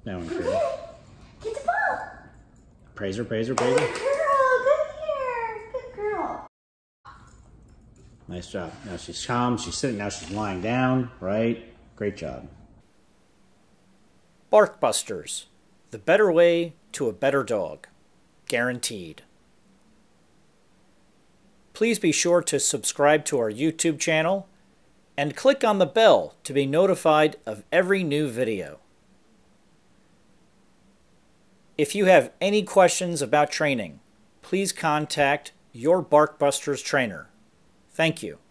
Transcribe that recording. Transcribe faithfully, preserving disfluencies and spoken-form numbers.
That one, Creel. Get the ball. Praise her, praise her, praise her. Good girl. Good here. Good girl. Nice job. Now she's calm. She's sitting. Now she's lying down. Right? Great job. Barkbusters. The better way to a better dog. Guaranteed. Please be sure to subscribe to our YouTube channel and click on the bell to be notified of every new video. If you have any questions about training, please contact your Barkbusters trainer. Thank you.